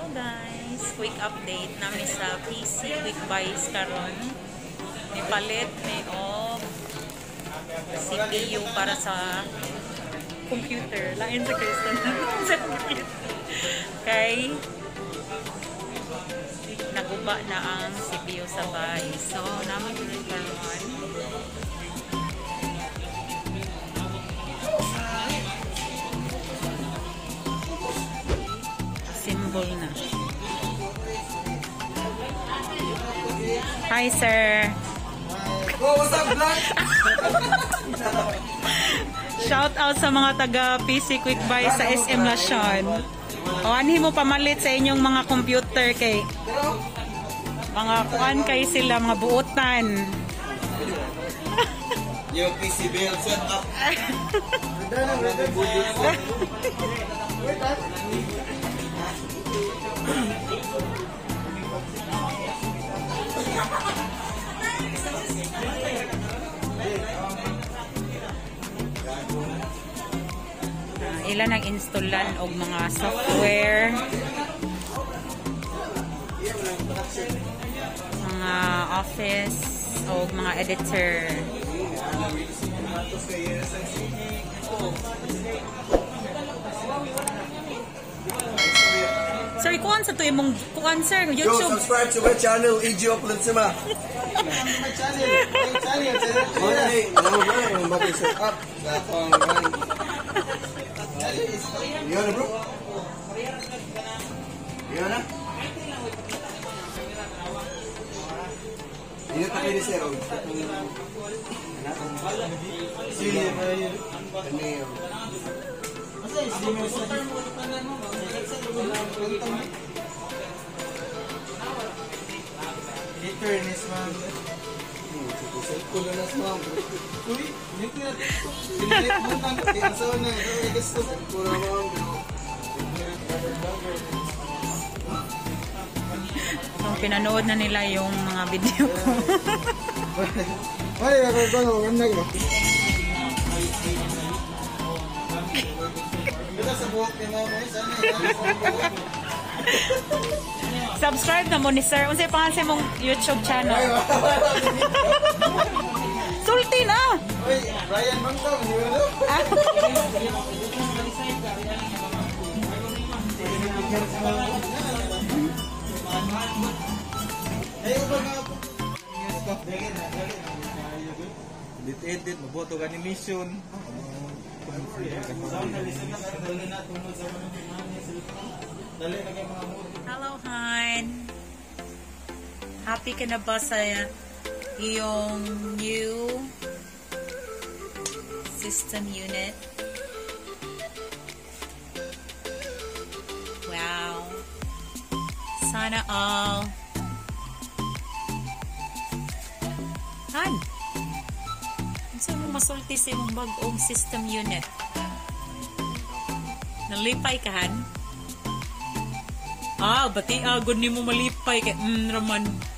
Hello guys, quick update namin sa PC Quickbuys karon. May palit, may CPU para sa computer. Lain sa Kristen sa computer. Okay. Naguba na ang CPU sa bahay. So, namin rin karon. Symbol na. Hi, sir. Oh, what's up, vlog? Shout out sa mga taga PC Quickbuys sa SM Consolacion. O, anhin mo pamalit sa inyong mga computer kay mga kuan kay sila, mga buotan. Yung PC build set up. Ilan ang installan og mga software, mga office o mga editor. Sir, kuan sa to imong kuan sir, YouTube. Go subscribe to my channel, EG Upload Sima. My channel. Set up. Yan na bro. Yan na. Ini tak ini sir. Sini ini. Returnis man. Kulonas ma'am. Uy, nito na. Sinilip mo nang tinso na. Gusto Pura ma'am. So, pinanood na nila yung mga video ko. Ay, ako ba ano ba? Kita sa buhok ni mama, sana. Subscribe na mo ni sir. Unsay pangalan sa mong YouTube channel? Sulti na. Uy, Brian Mangkong, di ba? Ay, uba nga po. Edit, maboto ka ni mission. Hello, Han. Happy ka na ba sa iyong new system unit? Wow. Sana all. Han, saan mo masulti sa imong bagong system unit? Nalipay ka, Han? Bati agad ni mo malipay kay raman.